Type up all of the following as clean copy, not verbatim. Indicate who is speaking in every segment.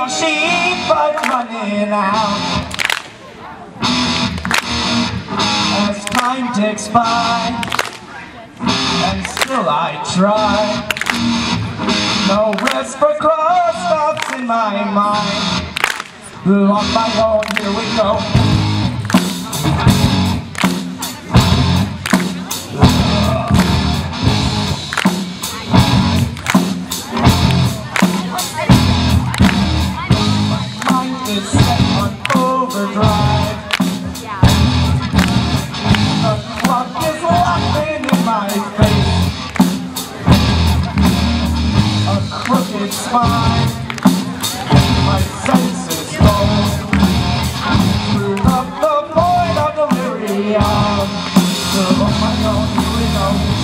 Speaker 1: young sheep but running out. As time ticks by, and still I try. No rest for cross stops in my mind. On my own, here we go. Is set on overdrive. The clock is laughing in my face. A crooked spine. My senses go. Through up the point of delirium. On my own, here we go.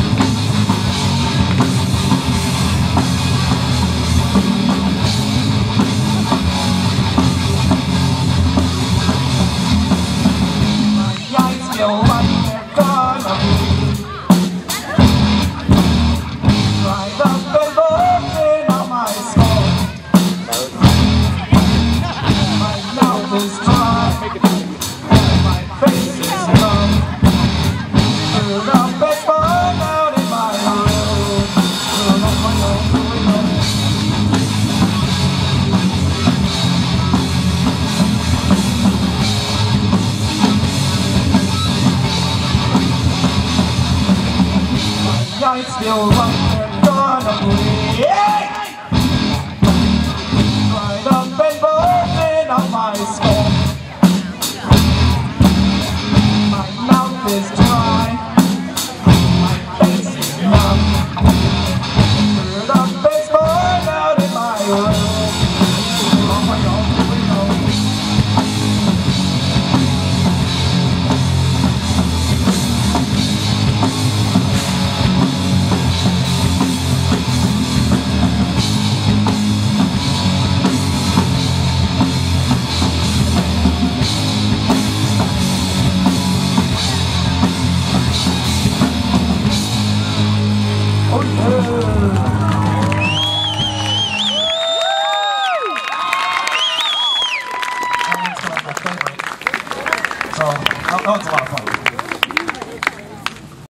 Speaker 1: Feel like they're gonna be right up and burning on my skull. My mouth is dry, my face is numb. Stood up and burned out in my room. Stood on my own, here we go. I feel like they're gonna bleed. Right up and burning on my skull. My mouth is dry, my face is numb. Stood up and burned out in my room. Oh my God, here we go. So, that was a lot of fun.